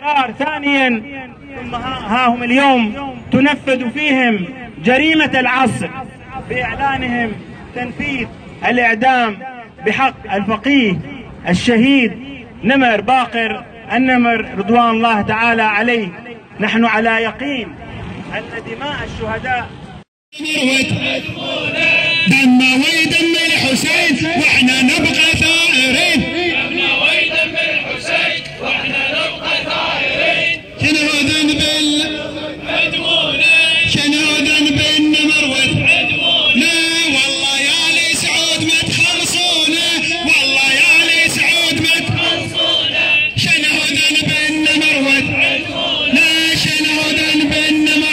ثانيا ثم ها هم اليوم تنفذ فيهم جريمة العصر بإعلانهم تنفيذ الإعدام بحق الفقيه الشهيد نمر باقر النمر رضوان الله تعالى عليه. نحن على يقين أن دماء الشهداء دم ويدم الحسين واحنا نبقى ثائرين، دم ويدم الحسين واحنا نبقى ثائرين. شنو ذنب عدمونا، شنو ذنب النمر عدمونا، والله يا لي سعود ما تخلصونا، والله يا لي سعود ما خلصونا. شنو ذنب النمر عدمونا، شنو ذنب النمر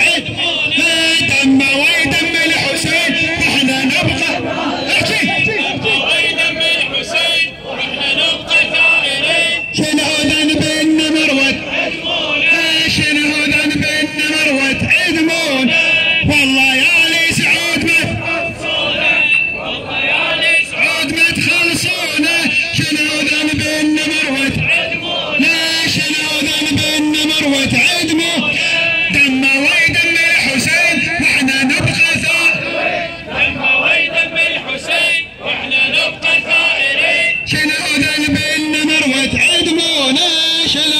دم ويدم الحسين واحنا نبقى دم ويدم الحسين واحنا نبقى ثائرين. شنو ذنب النمر عدمونا، شنو ذنب النمر عدمون، والله يا لي سعود ما خلصونا، والله يا لي سعود ما تخلصونا. شنو ذنب النمر عدمونا، شنو ذنب النمر عدمون، دم ويدم الحسين واحنا نبقى ثائرين، دم ويدم الحسين واحنا نبقى ثائرين. شنو ذنب النمر عدمون، شنو